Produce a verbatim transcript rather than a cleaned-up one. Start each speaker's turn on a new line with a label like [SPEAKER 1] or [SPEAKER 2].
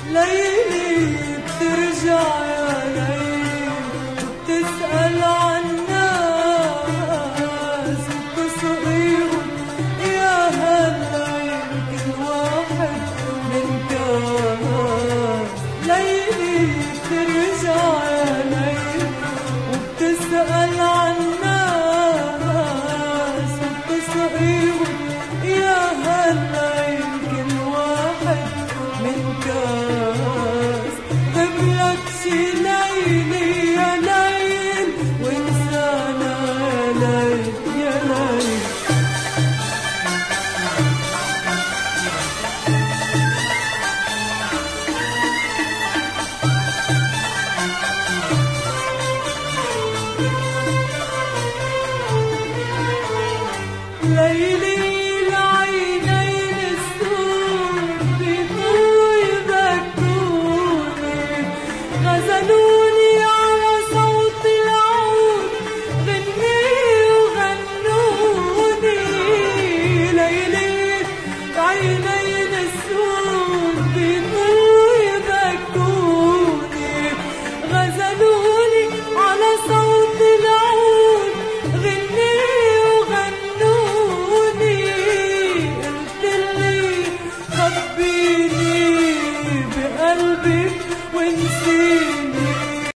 [SPEAKER 1] ليلي بترجع يا ليلي وبتسأل عالناس وبتسقيهم يا هالليل كل واحد من كاس. ليلي بترجع يا ليلي وبتسأل عالناس وبتسقيهم يا هالليل كل واحد من كاس.